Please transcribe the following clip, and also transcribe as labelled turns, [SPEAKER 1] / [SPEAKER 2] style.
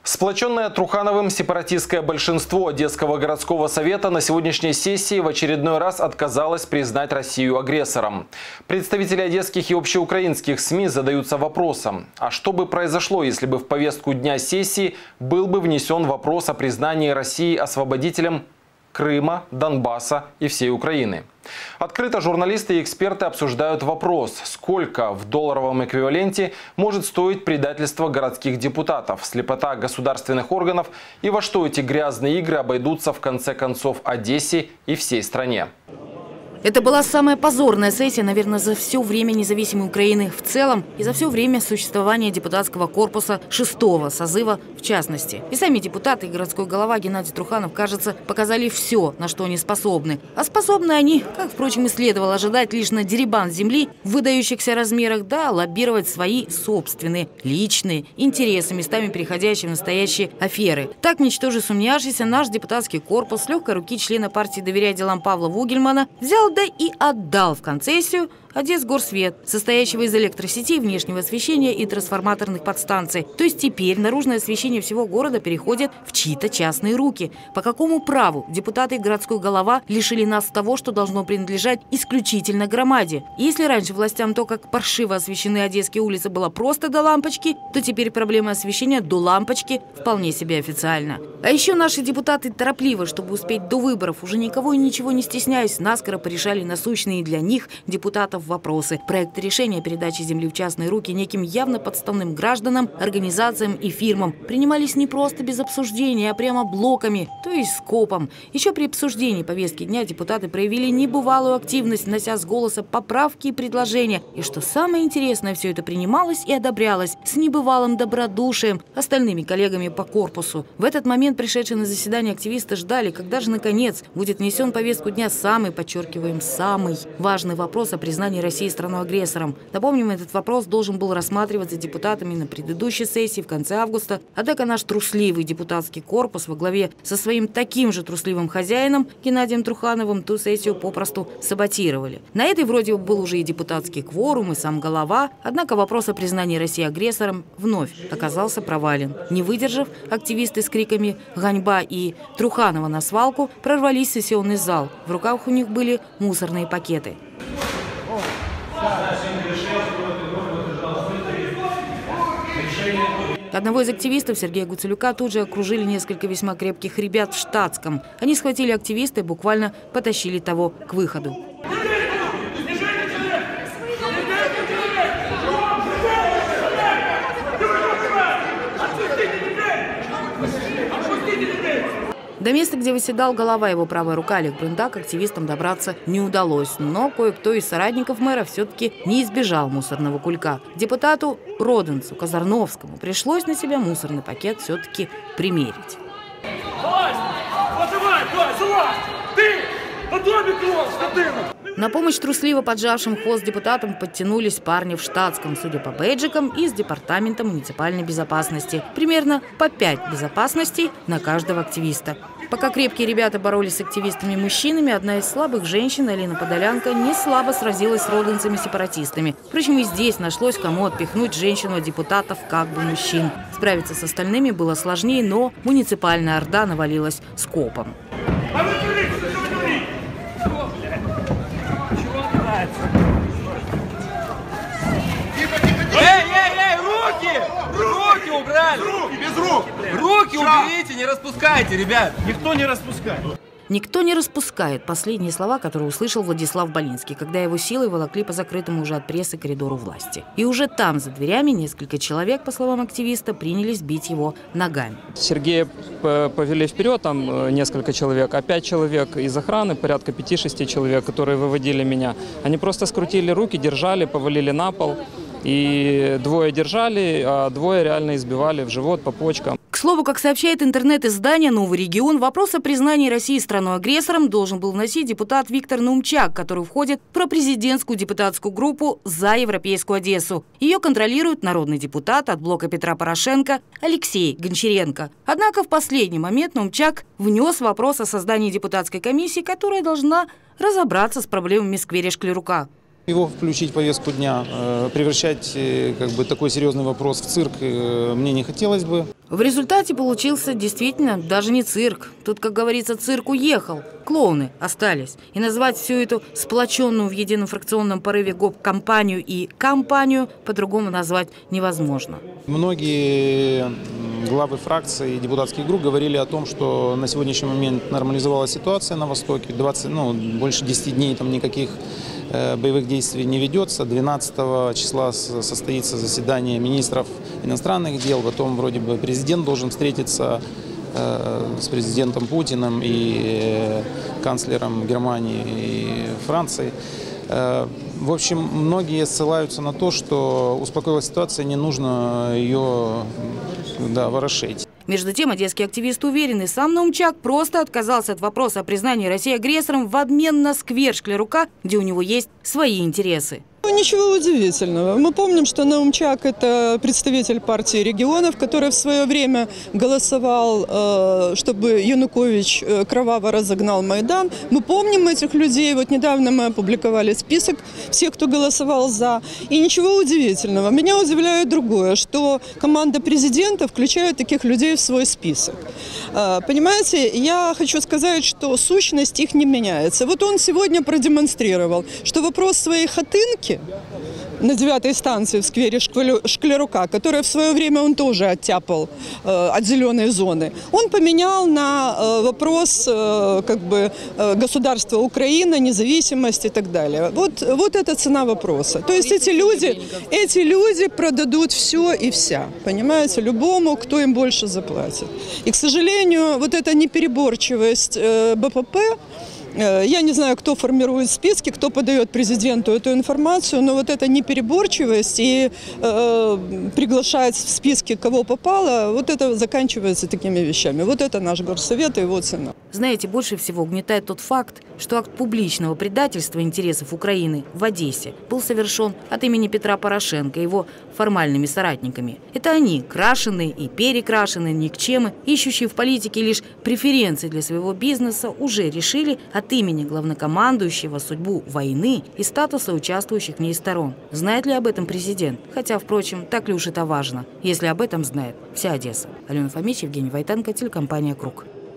[SPEAKER 1] Сплоченное Трухановым сепаратистское большинство Одесского городского совета на сегодняшней сессии в очередной раз отказалось признать Россию агрессором. Представители одесских и общеукраинских СМИ задаются вопросом, а что бы произошло, если бы в повестку дня сессии был бы внесен вопрос о признании России освободителем Крыма, Донбасса и всей Украины. Открыто журналисты и эксперты обсуждают вопрос, сколько в долларовом эквиваленте может стоить предательство городских депутатов, слепота государственных органов и во что эти грязные игры обойдутся в конце концов Одессе и всей стране.
[SPEAKER 2] Это была самая позорная сессия, наверное, за все время независимой Украины в целом и за все время существования депутатского корпуса 6-го созыва в частности. И сами депутаты и городской голова Геннадий Труханов, кажется, показали все, на что они способны. А способны они, как, впрочем, и следовало ожидать, лишь на дерибан земли в выдающихся размерах, да лоббировать свои собственные, личные интересы, местами переходящие в настоящие аферы. Так, ничтоже сумняшися, наш депутатский корпус с легкой руки члена партии «Доверяя делам» Павла Вугельмана взял да и отдал в концессию Одессгорсвет, состоящего из электросетей, внешнего освещения и трансформаторных подстанций. То есть теперь наружное освещение всего города переходит в чьи-то частные руки. По какому праву депутаты и городской голова лишили нас того, что должно принадлежать исключительно громаде? И если раньше властям то, как паршиво освещены одесские улицы, было просто до лампочки, то теперь проблема освещения до лампочки вполне себе официально. А еще наши депутаты торопливо, чтобы успеть до выборов, уже никого и ничего не стесняясь, наскоро порешали насущные для них, депутатов, вопросы. Проект решения передачи земли в частные руки неким явно подставным гражданам, организациям и фирмам принимались не просто без обсуждения, а прямо блоками, то есть скопом. Еще при обсуждении повестки дня депутаты проявили небывалую активность, внося с голоса поправки и предложения. И что самое интересное, все это принималось и одобрялось с небывалым добродушием остальными коллегами по корпусу. В этот момент пришедшие на заседание активисты ждали, когда же наконец будет внесен в повестку дня самый, подчеркиваем, самый важный вопрос о признании России страной-агрессором. Напомним, этот вопрос должен был рассматриваться депутатами на предыдущей сессии в конце августа. Однако наш трусливый депутатский корпус во главе со своим таким же трусливым хозяином Геннадием Трухановым ту сессию попросту саботировали. На этой вроде был уже и депутатский кворум, и сам голова. Однако вопрос о признании России агрессором вновь оказался провален. Не выдержав, активисты с криками «Ганьба» и «Труханова на свалку» прорвались в сессионный зал. В руках у них были мусорные пакеты. Одного из активистов, Сергея Гуцелюка, тут же окружили несколько весьма крепких ребят в штатском. Они схватили активиста и буквально потащили того к выходу. До места, где выседал голова, его правая рука Олег Брында, к активистам добраться не удалось. Но кое-кто из соратников мэра все-таки не избежал мусорного кулька. Депутату Роденцу Казарновскому пришлось на себя мусорный пакет все-таки примерить. На помощь трусливо поджавшим хвост депутатам подтянулись парни в штатском, судя по бейджикам, из департамента муниципальной безопасности. Примерно по 5 безопасностей на каждого активиста. Пока крепкие ребята боролись с активистами-мужчинами, одна из слабых женщин, Алина Подолянка, не слабо сразилась с роденцами-сепаратистами. Впрочем, и здесь нашлось, кому отпихнуть женщину от депутатов как бы мужчин. Справиться с остальными было сложнее, но муниципальная орда навалилась скопом.
[SPEAKER 3] Эй, руки! Руки убрали!
[SPEAKER 4] Руки, без рук!
[SPEAKER 3] Руки уберите, не распускайте, ребят!
[SPEAKER 4] Никто не распускает.
[SPEAKER 2] Никто не распускает. Последние слова, которые услышал Владислав Болинский, когда его силой волокли по закрытому уже от прессы коридору власти. И уже там, за дверями, несколько человек, по словам активиста, принялись бить его ногами.
[SPEAKER 5] Сергея повели вперед, там несколько человек, а 5 человек из охраны, порядка 5-6 человек, которые выводили меня, они просто скрутили руки, держали, повалили на пол. И 2 держали, а 2 реально избивали в живот, по почкам.
[SPEAKER 2] К слову, как сообщает интернет-издание «Новый регион», вопрос о признании России страной-агрессором должен был вносить депутат Виктор Наумчак, который входит в пропрезидентскую депутатскую группу «За европейскую Одессу». Ее контролирует народный депутат от блока Петра Порошенко Алексей Гончаренко. Однако в последний момент Наумчак внес вопрос о создании депутатской комиссии, которая должна разобраться с проблемами скверя Шклерука.
[SPEAKER 6] Его включить в повестку дня, превращать такой серьезный вопрос в цирк мне не хотелось бы.
[SPEAKER 2] В результате получился действительно даже не цирк. Тут, как говорится, цирк уехал. Клоуны остались. И назвать всю эту сплоченную в едином фракционном порыве гоп-компанию и компанию по-другому назвать невозможно.
[SPEAKER 6] Многие главы фракций и депутатских групп говорили о том, что на сегодняшний момент нормализовалась ситуация на Востоке. Больше 10 дней там никаких боевых действий не ведется. 12 числа состоится заседание министров иностранных дел. Потом вроде бы президент должен встретиться с президентом Путиным и канцлером Германии и Франции. В общем, многие ссылаются на то, что успокоилась ситуация, не нужно ее ворошить.
[SPEAKER 2] Между тем, одесские активисты уверены, сам Наумчак просто отказался от вопроса о признании России агрессором в обмен на сквер Шклярука, где у него есть свои интересы.
[SPEAKER 7] Ничего удивительного. Мы помним, что Наумчак – это представитель партии регионов, который в свое время голосовал, чтобы Янукович кроваво разогнал Майдан. Мы помним этих людей. Вот недавно мы опубликовали список всех, кто голосовал «за». И ничего удивительного. Меня удивляет другое, что команда президента включает таких людей в свой список. Понимаете, я хочу сказать, что сущность их не меняется. Вот он сегодня продемонстрировал, что вопрос своей хатынки на 9-й станции в сквере Шклярука, которое в свое время он тоже оттяпал от зеленой зоны, он поменял на вопрос государства Украина, независимость и так далее. Вот это цена вопроса. То есть эти люди продадут все и вся, понимаете, любому, кто им больше заплатит. И, к сожалению, вот эта непереборчивость БПП, я не знаю, кто формирует списки, кто подает президенту эту информацию, но вот эта непереборчивость и приглашать в списки, кого попало, вот это заканчивается такими вещами. Вот это наш горсовет и его цена.
[SPEAKER 2] Знаете, больше всего угнетает тот факт, что акт публичного предательства интересов Украины в Одессе был совершен от имени Петра Порошенко и его формальными соратниками. Это они, крашеные и перекрашенные никчемы, ищущие в политике лишь преференции для своего бизнеса, уже решили от имени главнокомандующего судьбу войны и статуса участвующих в ней сторон. Знает ли об этом президент? Хотя, впрочем, так ли уж это важно, если об этом знает вся Одесса. Алена Фомич, Евгений Войтенко, телекомпания «Круг».